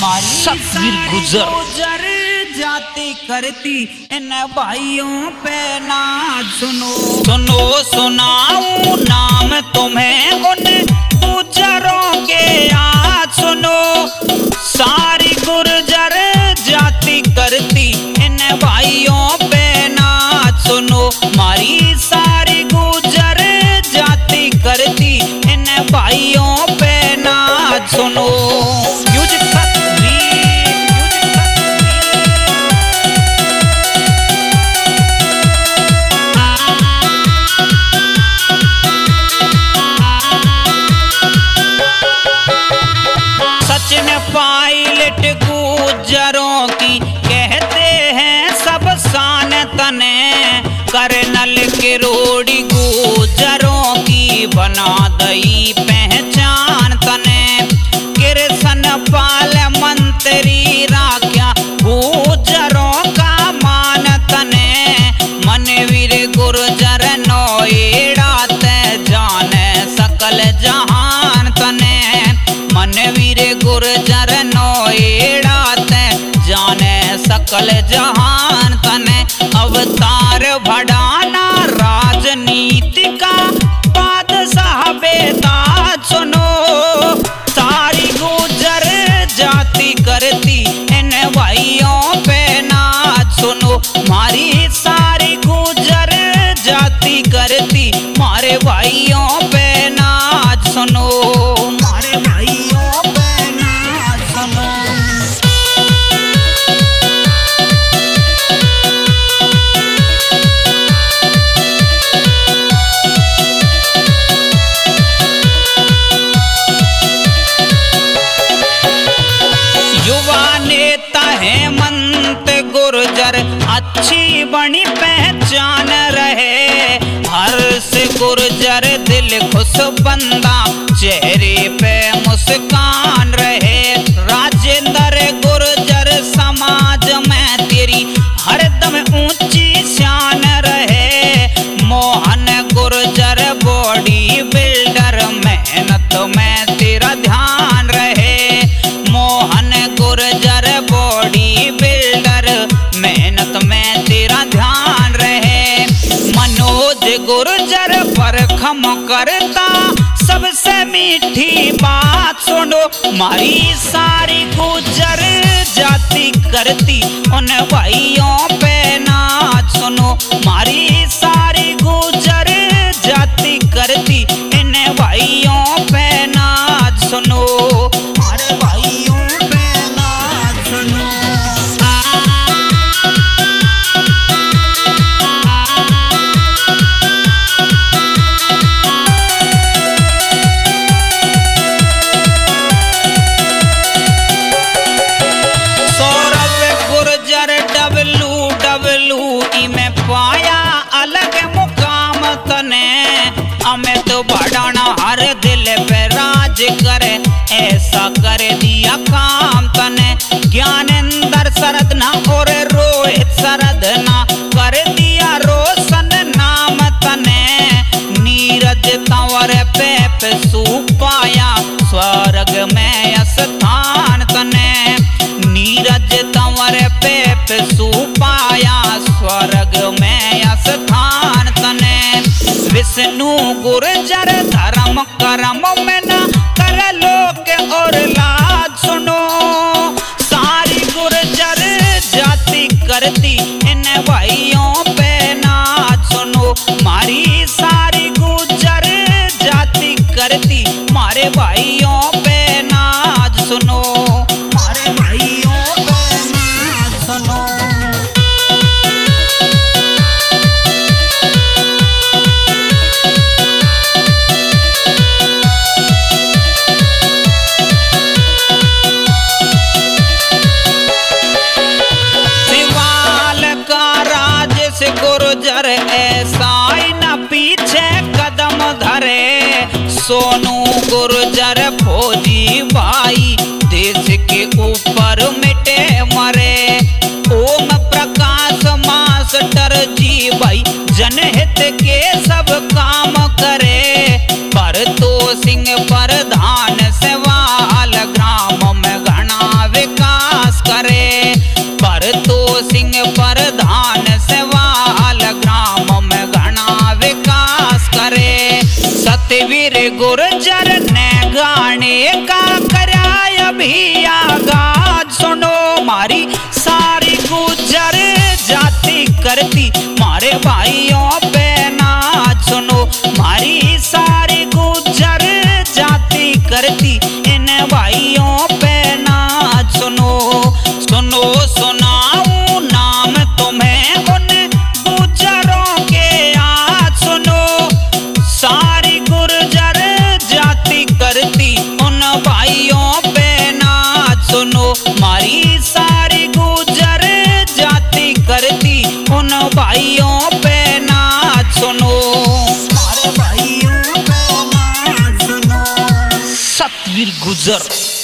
सतवीर गुजर जाती करती इन भाइयों पे नाज सुनो। सुनो सुनाऊं नाम तुम्हें उन गुजरों के आज सुनो। सारी गुर्जर जाति करती इन भाइयों पे नाज सुनो। मारी सारी गुर्जर जाति करती इन भाइयों पे नाज सुनो। म्यूजिक पायलट गुजरों की कहते हैं सब शान तने। कर्नल किरोड़ी गुजरों की बना दई पहचान तने। कृष्ण पाल मंत्री राख्या गुजरों का मान तने। मनवीर गुर्जर नोएडा ते जाने सकल जहान तने। मनवीर गुर्जर नोएडा ते जाने सकल जहान तने। अवतार बढ़ाना राजनीति का बादशाह बेताज सुनो। सारी गुर्जर जाति करती इन भाइयों पे नाज सुनो। मारी सारी गुर्जर जाति करती मारे भाइयों पे नाज सुनो। मारे भाइयों पे नाज सुनो। युवा नेता हेमंत गुर्जर अच्छी बड़ी पहचान रहे। हर्ष गुर्जर दिल खुश बंदा चेहरे पे मुस्कान रहे। राजेंद्र गुर्जर समाज में तेरी हरदम ऊंची शान रहे। मोहन गुर्जर बॉडी बिल्डर मेहनत में तेरा ध्यान रहे। मोहन गुर्जर बॉडी बिल्डर मेहनत में तेरा ध्यान रहे। मनोज गुर्जर परखम करता सबसे मीठी बात सुनो। मारी सारी गुर्जर जाति करती उन भाइयों पे नाज सुनो। मारी सारी गुर्जर जाति करती इन भाइयों पे नाज सुनो। अरे भाइयों पे नाज सुनो। WWE में पाया अलग मुकाम तने। अमित बढ़ाना हर दिल पे राज करे ऐसा कर दिया काम तने। ज्ञानेंद्र सरदना और रोहित सरदना कर दिया रोशन नाम तने। नीरज तंवर पे सुपाया स्वर्ग में स्थान तने। नीरज तंवर पे सुपाया स्वर्ग में स्थान तने। विष्णु गुर्जर धर्म कर्म में न कर लोक और लाज सुनो। सारी गुर्जर जाति करती इन भाइयों पे नाज सुनो। मारी सारी गुर्जर जाति करती मारे भाइयों पे नाज सुनो। मारे भाइयों पे नाज सुनो। गुर्जर ऐसा ही न पीछे कदम धरे। सोनू गुर्जर फौजी भाई देश के ऊपर मिटे मरे। ओम प्रकाश मास्टर जी भाई जनहित के सब काम करे। पर तो सिंह प्रधान सवाल ग्राम में घना विकास गुर्जर ने गाने का कराया भी आगाज सुनो मारी सारी गुर्जर जाति करती मारे भाइयों पे नाच सुनो मारी सारी गुर्जर जाति करती इन भाइयों पे नाच सुनो सुनो सुनाऊं नाम तुम्हें उन गुर्जरों के आज सुनो सारी गुर्जर जाति करती उन भाइयों पे नाच सुनो मारी सारी गुर्जर जाति करती उन भाइयों पे नाच सुनो मारे भाइयों पे नाच सुनो। सतवीर गुर्जर।